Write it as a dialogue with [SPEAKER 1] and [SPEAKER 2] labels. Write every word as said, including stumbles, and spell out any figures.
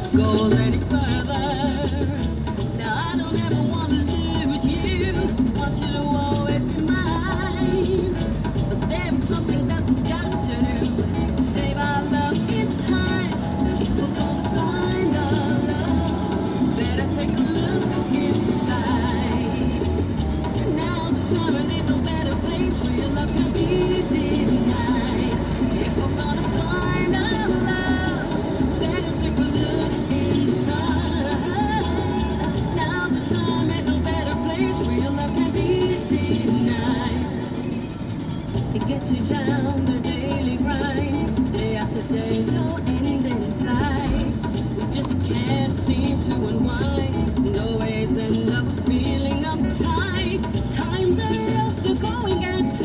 [SPEAKER 1] goes any further. Now I don't ever want to lose you. Want you to always be mine. But there's something that we got to do. Save our love in time. If we're gonna find our love, better take a look inside. Now's the time and ain't no better place where your love can be denied. If we're gonna find our love, better take a look inside. Now's the time, ain't no better place where your love can be denied. It gets you down the daily grind, day after day, no end in sight. We just can't seem to unwind, always end up feeling uptight. Times are rough, they're going against